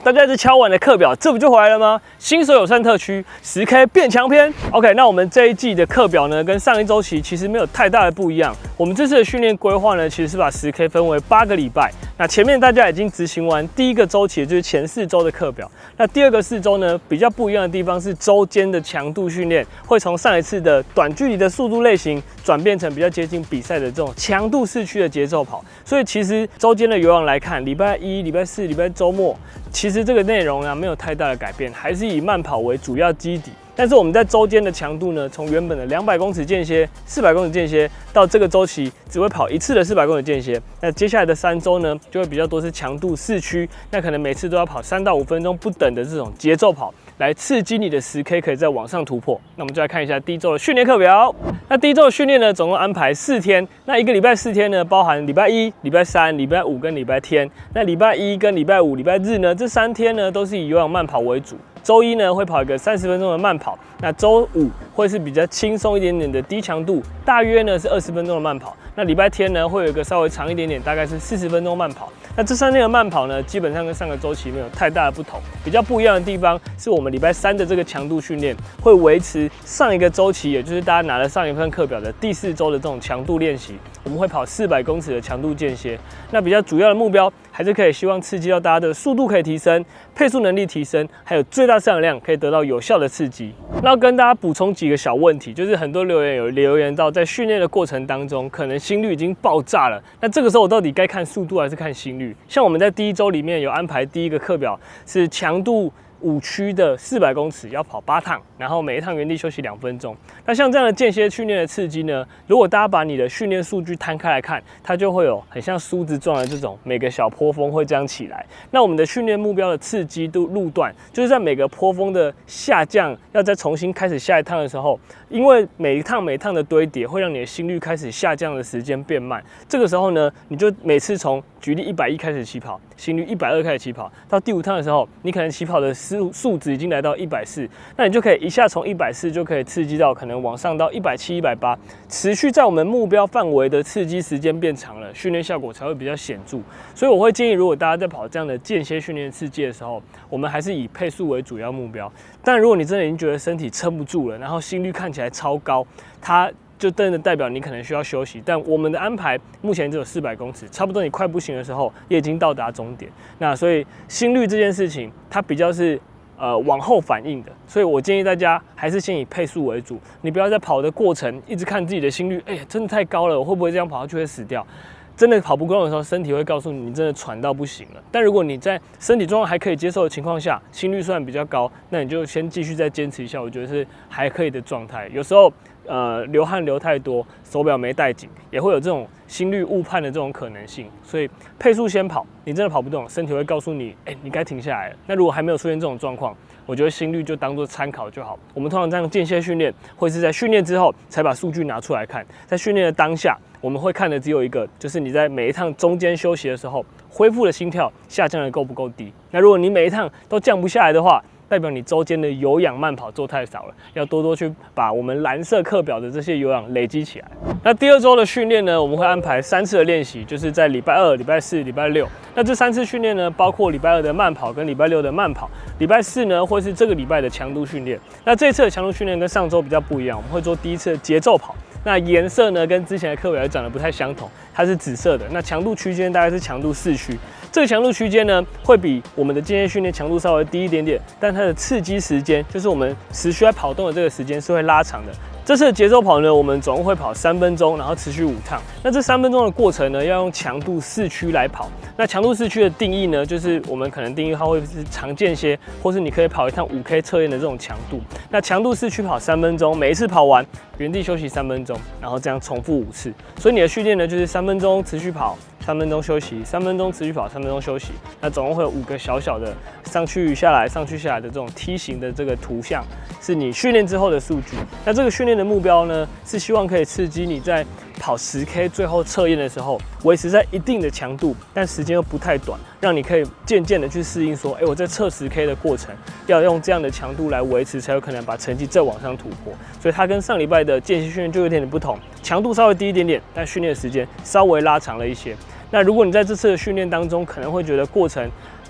大家一直敲碗的课表，这不就回来了吗？新手友善特区10K 变强篇。OK， 那我们这一季的课表呢，跟上一周期其实没有太大的不一样。我们这次的训练规划呢，其实是把10K 分为8个礼拜。那前面大家已经执行完第一个周期，也就是前4周的课表。那第二个4周呢，比较不一样的地方是周间的强度训练会从上一次的短距离的速度类型，转变成比较接近比赛的这种强度市区的节奏跑。所以其实周间的有氧来看，礼拜1、礼拜4、礼拜周末，其实这个内容呢没有太大的改变，还是以慢跑为主要基底。但是我们在周间的强度呢，从原本的200公尺间歇、400公尺间歇，到这个周期只会跑1次的400公尺间歇。那接下来的3周呢，就会比较多是强度市区，那可能每次都要跑3到5分钟不等的这种节奏跑，来刺激你的10K可以再往上突破。那我们就来看一下第一周的训练课表。那第一周的训练呢，总共安排4天。那一个礼拜4天呢，包含礼拜1、礼拜3、礼拜5跟礼拜天。那礼拜1跟礼拜5、礼拜日呢，这3天呢都是以有氧慢跑为主。周1呢会跑一个30分钟的慢跑，那周5会是比较轻松一点点的低强度，大约呢是20分钟的慢跑。那礼拜天呢会有一个稍微长一点点，大概是40分钟慢跑。那这3天的慢跑呢，基本上跟上个周期没有太大的不同。比较不一样的地方是我们礼拜3的这个强度训练会维持上一个周期，也就是大家拿了上一份课表的第4周的这种强度练习。我们会跑400公尺的强度间歇。那比较主要的目标还是可以希望刺激到大家的速度可以提升，配速能力提升，还有最大摄氧量可以得到有效的刺激。那要跟大家补充几个小问题，就是很多留言有留言到，在训练的过程当中，可能心率已经爆炸了。那这个时候我到底该看速度还是看心率？像我们在第1周里面有安排第一个课表是强度5区的400公尺，要跑8趟，然后每一趟原地休息2分钟。那像这样的间歇训练的刺激呢，如果大家把你的训练数据摊开来看，它就会有很像梳子状的这种每个小坡峰会这样起来。那我们的训练目标的刺激度路段，就是在每个坡峰的下降，要再重新开始下一趟的时候，因为每一趟的堆叠会让你的心率开始下降的时间变慢。这个时候呢，你就每次从举例110开始起跑，心率120开始起跑，到第5趟的时候，你可能起跑的数值已经来到140，那你就可以一下从140就可以刺激到可能往上到170、180，持续在我们目标范围的刺激时间变长了，训练效果才会比较显著。所以我会建议，如果大家在跑这样的间歇训练刺激的时候，我们还是以配速为主要目标。但如果你真的已经觉得身体撑不住了，然后心率看起来超高，它就真的代表你可能需要休息。但我们的安排目前只有400公尺，差不多你快不行的时候也已经到达终点。那所以心率这件事情，它比较是往后反应的，所以我建议大家还是先以配速为主。你不要在跑的过程一直看自己的心率，哎呀，真的太高了，我会不会这样跑下去会死掉？真的跑不动的时候，身体会告诉你，你真的喘到不行了。但如果你在身体状况还可以接受的情况下，心率虽然比较高，那你就先继续再坚持一下，我觉得是还可以的状态。有时候流汗流太多，手表没带紧，也会有这种心率误判的这种可能性。所以配速先跑，你真的跑不动，身体会告诉你，你该停下来了。那如果还没有出现这种状况，我觉得心率就当做参考就好。我们通常这样间歇训练，会是在训练之后才把数据拿出来看，在训练的当下，我们会看的只有一个，就是你在每一趟中间休息的时候，恢复的心跳下降的够不够低。那如果你每一趟都降不下来的话，代表你周间的有氧慢跑做太少了，要多多去把我们蓝色课表的这些有氧累积起来。那第2周的训练呢，我们会安排3次的练习，就是在礼拜2、礼拜4、礼拜6。那这3次训练呢，包括礼拜2的慢跑跟礼拜6的慢跑。礼拜4呢，会是这个礼拜的强度训练。那这次的强度训练跟上周比较不一样，我们会做第1次的节奏跑。那颜色呢，跟之前的课表也长得不太相同，它是紫色的。那强度区间大概是强度4区。这个强度区间呢，会比我们的间歇训练强度稍微低一点点，但它的刺激时间，就是我们持续在跑动的这个时间是会拉长的。这次的节奏跑呢，我们总共会跑3分钟，然后持续5趟。那这3分钟的过程呢，要用强度4区来跑。那强度4区的定义呢，就是我们可能定义它会是长间歇，或是你可以跑一趟5K 测验的这种强度。那强度4区跑3分钟，每一次跑完原地休息3分钟，然后这样重复5次。所以你的训练呢，就是3分钟持续跑，3分钟休息，3分钟持续跑，3分钟休息。那总共会有5个小小的上去下来、上去下来的这种梯形的这个图像，是你训练之后的数据。那这个训练的目标呢，是希望可以刺激你在跑10K 最后测验的时候，维持在一定的强度，但时间又不太短，让你可以渐渐的去适应说，我在测10K 的过程要用这样的强度来维持，才有可能把成绩再往上突破。所以它跟上礼拜的间歇训练就有点不同，强度稍微低一点点，但训练时间稍微拉长了一些。那如果你在这次的训练当中，可能会觉得过程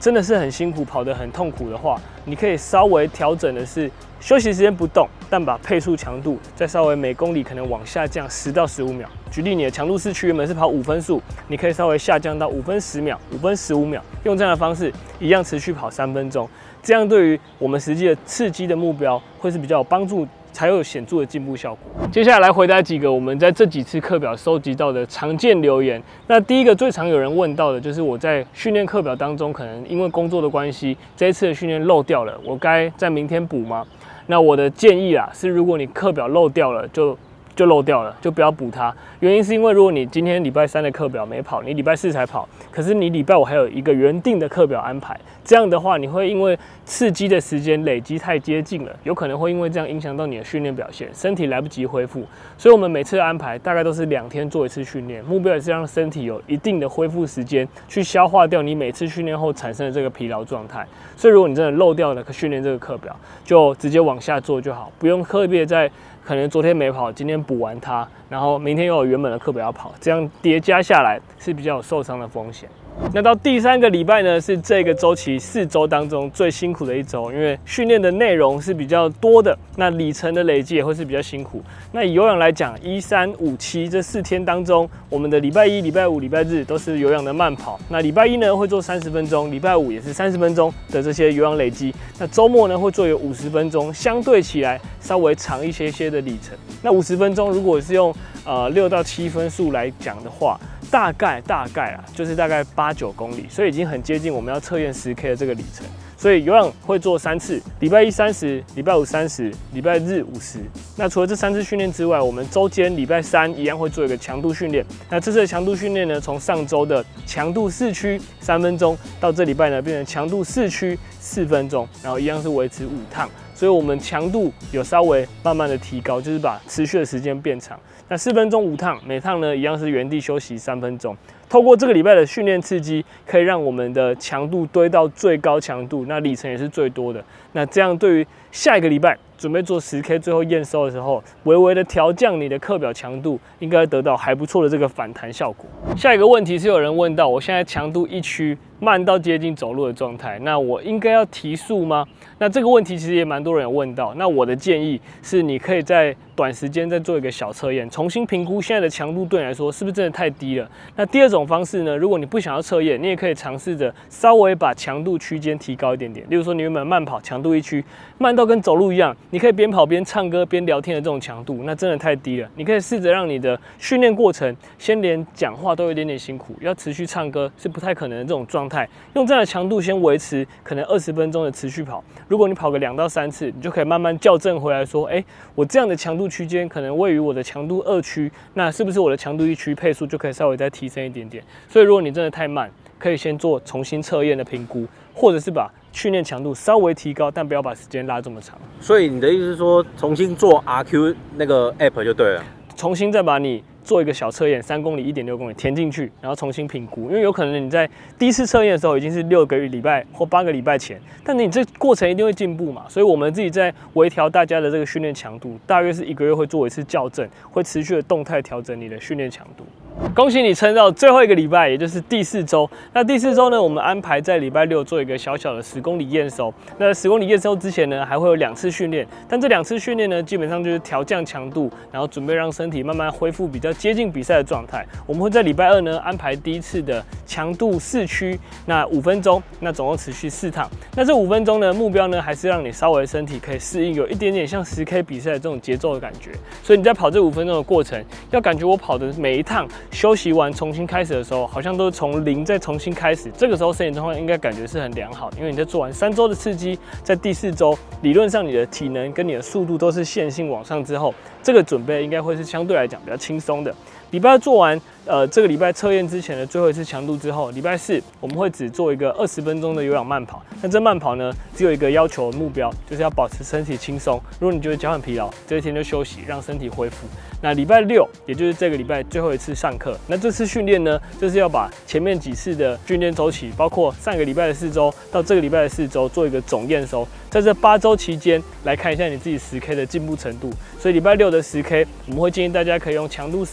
真的是很辛苦，跑得很痛苦的话，你可以稍微调整的是休息时间不动，但把配速强度再稍微每公里可能往下降10到15秒。举例，你的强度市区原本是跑5分速，你可以稍微下降到5分10秒、5分15秒，用这样的方式一样持续跑3分钟。这样对于我们实际的刺激的目标会是比较有帮助，才有显著的进步效果。接下来回答几个我们在这几次课表收集到的常见留言。那第一个最常有人问到的就是我在训练课表当中，可能因为工作的关系，这一次的训练漏掉了，我该在明天补吗？那我的建议啦是，如果你课表漏掉了，就漏掉了，就不要补它。原因是因为如果你今天礼拜3的课表没跑，你礼拜4才跑，可是你礼拜5还有一个原定的课表安排，这样的话你会因为刺激的时间累积太接近了，有可能会因为这样影响到你的训练表现，身体来不及恢复。所以我们每次的安排大概都是2天做一次训练，目标也是让身体有一定的恢复时间，去消化掉你每次训练后产生的这个疲劳状态。所以如果你真的漏掉了训练这个课表，就直接往下做就好，不用特别在可能昨天没跑，今天补完它，然后明天又有原本的课表要跑，这样叠加下来是比较有受伤的风险。那到第3个礼拜呢，是这个周期4周当中最辛苦的一周，因为训练的内容是比较多的，那里程的累积也会是比较辛苦。那以有氧来讲，1、3、5、7这4天当中，我们的礼拜1、礼拜5、礼拜日都是有氧的慢跑。那礼拜1呢会做30分钟，礼拜5也是30分钟的这些有氧累积。那周末呢会做有50分钟，相对起来稍微长一些的里程。那50分钟如果是用6到7分速来讲的话，大概啊，就是大概8、9公里，所以已经很接近我们要测验10K 的这个里程。所以有氧会做3次，礼拜1 30，礼拜5 30，礼拜日50。那除了这3次训练之外，我们周间礼拜3一样会做一个强度训练。那这次的强度训练呢，从上周的强度市区3分钟，到这礼拜呢变成强度市区4分钟，然后一样是维持5趟。所以我们强度有稍微慢慢的提高，就是把持续的时间变长。那4分钟5趟，每趟呢一样是原地休息3分钟。透过这个礼拜的训练刺激，可以让我们的强度堆到最高强度，那里程也是最多的。那这样对于下一个礼拜准备做10K 最后验收的时候，微微的调降你的课表强度，应该得到还不错的这个反弹效果。下一个问题是有人问到，我现在强度1区慢到接近走路的状态，那我应该要提速吗？那这个问题其实也蛮多人有问到。那我的建议是，你可以在短时间再做一个小测验，重新评估现在的强度对你来说是不是真的太低了。那第二种方式呢，如果你不想要测验，你也可以尝试着稍微把强度区间提高一点点。例如说，你原本慢跑强度1区，慢到跟走路一样，你可以边跑边唱歌边聊天的这种强度，那真的太低了。你可以试着让你的训练过程先连讲话都有一点点辛苦，要持续唱歌是不太可能的这种状态，用这样的强度先维持可能20分钟的持续跑。如果你跑个2到3次，你就可以慢慢校正回来说，我这样的强度区间可能位于我的强度2区，那是不是我的强度1区配速就可以稍微再提升一点点？所以如果你真的太慢，可以先做重新测验的评估，或者是把训练强度稍微提高，但不要把时间拉这么长。 所以你的意思是说，重新做 RQ 那个 app 就对了，重新再把你做一个小测验，3公里、1.6公里填进去，然后重新评估。因为有可能你在第一次测验的时候已经是6个礼拜或8个礼拜前，但你这过程一定会进步嘛。所以我们自己在微调大家的这个训练强度，大约是1个月会做一次校正，会持续的动态调整你的训练强度。恭喜你撑到最后一个礼拜，也就是第4周。那第4周呢，我们安排在礼拜6做一个小小的10公里验收。那10公里验收之前呢，还会有2次训练，但这2次训练呢，基本上就是调降强度，然后准备让身体慢慢恢复比较接近比赛的状态。我们会在礼拜2呢安排第1次的强度4区，那5分钟，那总共持续4趟。那这5分钟呢，目标呢还是让你稍微身体可以适应，有一点点像10K 比赛的这种节奏的感觉。所以你在跑这5分钟的过程，要感觉我跑的每一趟休息完重新开始的时候，好像都是从0再重新开始。这个时候身体状况应该感觉是很良好的，因为你在做完3周的刺激，在第4周理论上你的体能跟你的速度都是线性往上之后，这个准备应该会是相对来讲比较轻松的。礼拜2做完这个礼拜测验之前的最后一次强度之后，礼拜4我们会只做一个20分钟的有氧慢跑。那这慢跑呢，只有一个要求的目标，就是要保持身体轻松。如果你觉得脚很疲劳，这一天就休息，让身体恢复。那礼拜6，也就是这个礼拜最后一次上课，那这次训练呢，就是要把前面几次的训练周期，包括上个礼拜的4周到这个礼拜的4周，做一个总验收。在这8周期间，来看一下你自己10K 的进步程度。所以礼拜6的10K，我们会建议大家可以用强度3到4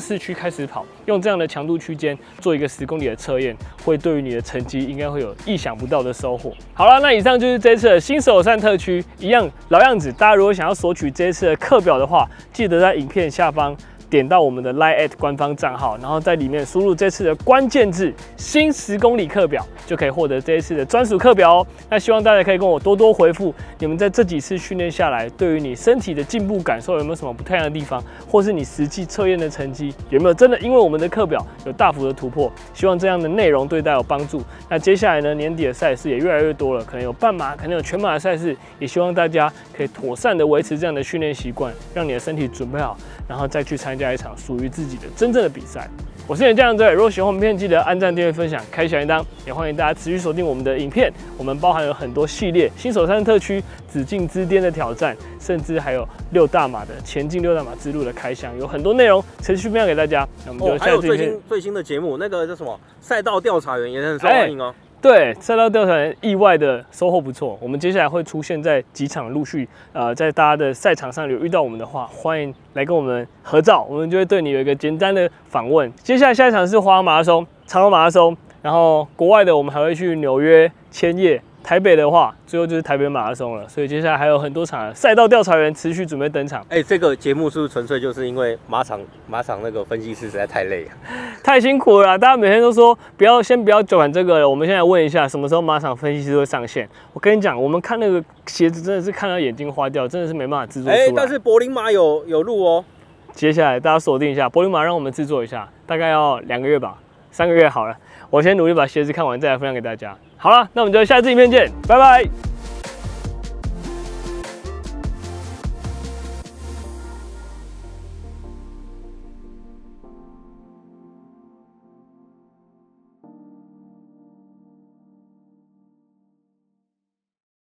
市区开始跑，用这样的强度区间做一个10公里的测验，会对于你的成绩应该会有意想不到的收获。好了，那以上就是这次的新手友善特区，一样老样子，大家如果想要索取这一次的课表的话，记得在影片下方点到我们的 Line@ 官方账号，然后在里面输入这次的关键字“新10公里课表”，就可以获得这一次的专属课表哦。那希望大家可以跟我多多回复，你们在这几次训练下来，对于你身体的进步感受有没有什么不太一样的地方，或是你实际测验的成绩有没有真的因为我们的课表有大幅的突破？希望这样的内容对大家有帮助。那接下来呢，年底的赛事也越来越多了，可能有半马，可能有全马的赛事，也希望大家可以妥善的维持这样的训练习惯，让你的身体准备好，然后再去参加一场属于自己的真正的比赛。我是你的酱队，如果喜欢我们片，记得按赞、订阅、分享、开小铃铛，也欢迎大家持续锁定我们的影片。我们包含有很多系列，新手山特区、紫禁之巅的挑战，甚至还有6大马的前进6大马之路的开箱，有很多内容持续分享给大家。那我们就下次影片最新的节目，那个叫什么赛道调查员也很受欢迎哦。 对，赛道调查员意外的收获不错。我们接下来会出现在几场陆续，在大家的赛场上有遇到我们的话，欢迎来跟我们合照，我们就会对你有一个简单的访问。接下来下一场是花马拉松、长荣马拉松，然后国外的我们还会去纽约、千叶。台北的话，最后就是台北马拉松了，所以接下来还有很多场赛道调查员持续准备登场。 这个节目是不是纯粹就是因为马场那个分析师实在太累了， 太辛苦了啦，大家每天都说先不要管这个了。我们现在问一下，什么时候马场分析师会上线？我跟你讲，我们看那个鞋子真的是看到眼睛花掉，真的是没办法制作出来。 但是柏林马有录哦。 接下来大家锁定一下，柏林马让我们制作一下，大概要2个月吧，3个月好了。我先努力把鞋子看完，再来分享给大家。好了，那我们就下次影片见，拜拜。